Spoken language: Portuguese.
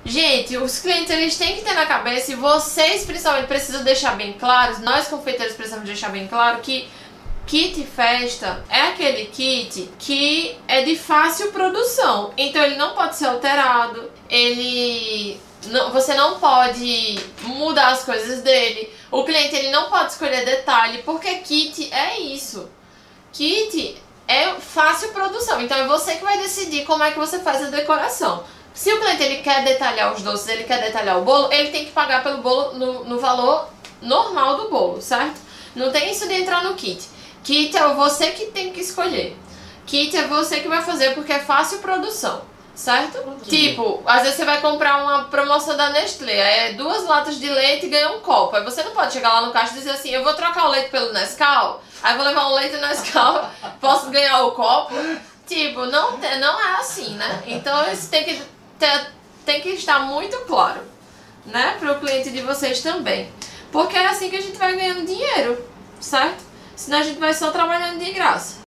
Gente, os clientes eles têm que ter na cabeça, e vocês principalmente precisam deixar bem claro, nós confeiteiros precisamos deixar bem claro que kit festa é aquele kit que é de fácil produção, então ele não pode ser alterado, você não pode mudar as coisas dele, o cliente ele não pode escolher detalhe, porque kit é isso, kit é fácil produção, então é você que vai decidir como é que você faz a decoração. Se o cliente ele quer detalhar os doces, ele quer detalhar o bolo, ele tem que pagar pelo bolo no valor normal do bolo, certo? Não tem isso de entrar no kit. Kit é você que tem que escolher. Kit é você que vai fazer porque é fácil produção, certo? Tipo, às vezes você vai comprar uma promoção da Nestlé, é 2 latas de leite e ganha um copo. Aí você não pode chegar lá no caixa e dizer assim, eu vou trocar o leite pelo Nescau, aí vou levar um leite Nescau, posso ganhar o copo? Tipo, não é assim, né? Então isso tem que estar muito claro, né, para o cliente de vocês também, porque é assim que a gente vai ganhando dinheiro, certo? Senão a gente vai só trabalhando de graça.